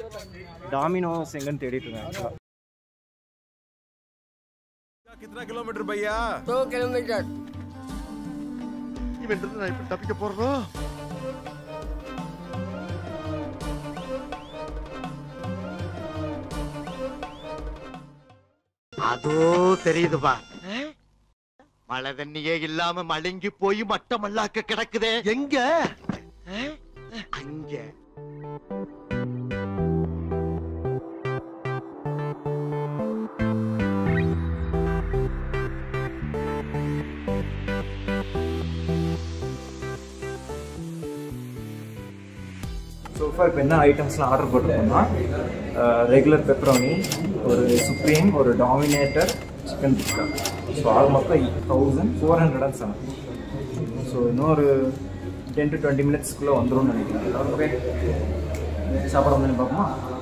Dominos எங்கன்னு தேடிட்டு இருக்கேன். कितना किलोमीटर भैया? 2 किलोमीटर. इवेंट तो नहीं पट्टा पिके पोरो. அதோ தெரியுதுப்பா. மழை தண்ணியே இல்லாம மழுங்கி போய் மட்டமல்லாக்க கிடக்குதே. எங்க? அங்க. So far இப்போ என்ன ஐட்டம்ஸ்லாம் ஆர்டர் போட்டிருக்கோம்னா ரெகுலர் பெப்பரோனி, ஒரு சுப்ரீம், ஒரு டாமினேட்டர், சிக்கன் டிக்கா. ஸோ அது மொத்தம் 1407. ஸோ இன்னொரு 10 to 20 மினிட்ஸ்க்குள்ளே வந்துடும் நினைக்கிறேன். ஓகே, சாப்பாடு வந்து பார்ப்போமா?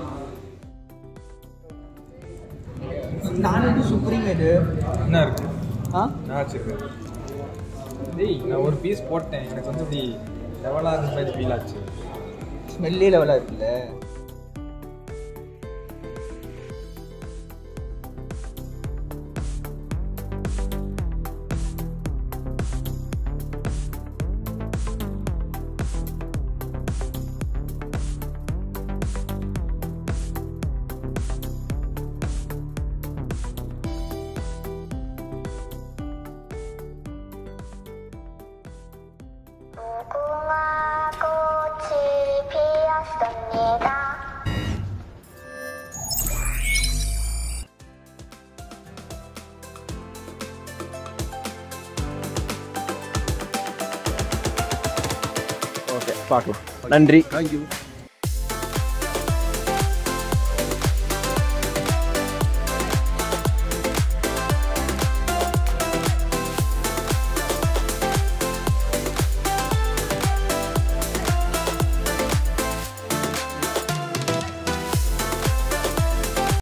நான் சுப்ரீம் இது என்ன இருக்கு? நான் வச்சுருக்கேன். டேய், நான் ஒரு பீஸ் போட்டேன், எனக்கு வந்து இப்படி லெவலாக இருந்த மாதிரி ஃபீல் ஆச்சு. ஸ்மெல்லே லெவலாக இருக்குல்ல. ஓகே, பார்க்கலாம். நன்றி. Thank you.